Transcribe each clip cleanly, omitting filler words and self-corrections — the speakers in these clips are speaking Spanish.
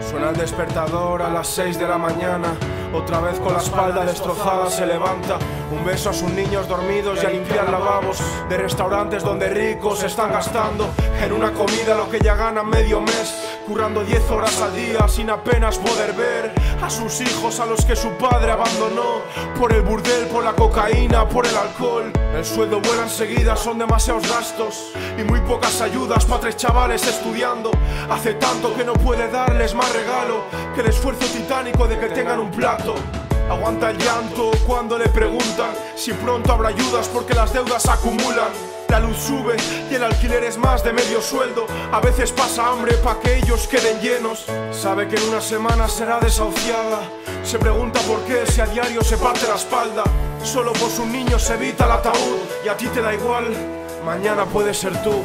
Suena el despertador a las 6 de la mañana. Otra vez con la espalda destrozada se levanta. Un beso a sus niños dormidos y a limpiar lavabos de restaurantes donde ricos están gastando en una comida lo que ya ganan medio mes, currando 10 horas al día sin apenas poder ver a sus hijos a los que su padre abandonó por el burdel, por la cocaína, por el alcohol. El sueldo vuela enseguida, son demasiados gastos y muy pocas ayudas para 3 chavales estudiando. Hace tanto que no puede darles más regalo que el esfuerzo titánico de que tengan un plato. Aguanta el llanto cuando le preguntan si pronto habrá ayudas porque las deudas acumulan. La luz sube y el alquiler es más de medio sueldo. A veces pasa hambre pa' que ellos queden llenos. Sabe que en una semana será desahuciada. Se pregunta por qué si a diario se parte la espalda. Solo por sus niños se evita el ataúd. Y a ti te da igual, mañana puedes ser tú.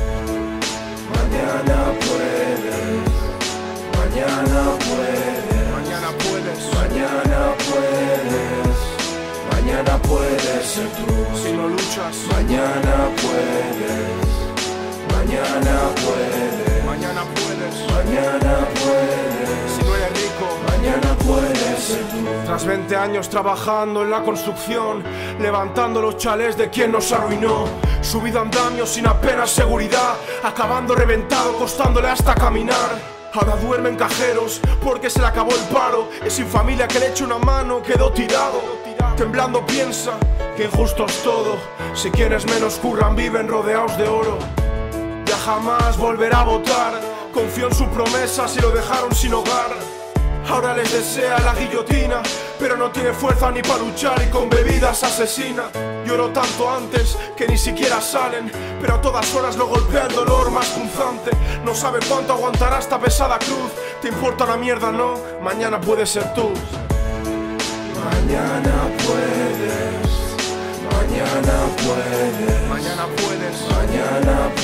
Mañana puedes, mañana puedes, mañana puedes, mañana puedes, mañana puedes ser tú. Si no luchas, mañana puedes, mañana puedes, mañana puedes, mañana puedes, si no eres rico, mañana puedes ser tú. Tras 20 años trabajando en la construcción, levantando los chalés de quien nos arruinó, subido andamios sin apenas seguridad, acabando reventado, costándole hasta caminar. Ahora duerme en cajeros porque se le acabó el paro y sin familia que le eche una mano quedó tirado. Temblando piensa que injusto es todo, si quienes menos curran viven rodeados de oro. Ya jamás volverá a votar, confió en su promesa si lo dejaron sin hogar. Ahora les desea la guillotina, pero no tiene fuerza ni para luchar y con bebidas asesina. Lloró tanto antes que ni siquiera salen, pero a todas horas lo golpea el dolor más punzante. No sabe cuánto aguantará esta pesada cruz. Te importa una mierda, ¿no? Mañana puedes ser tú. Mañana puedes, mañana puedes, mañana puedes, mañana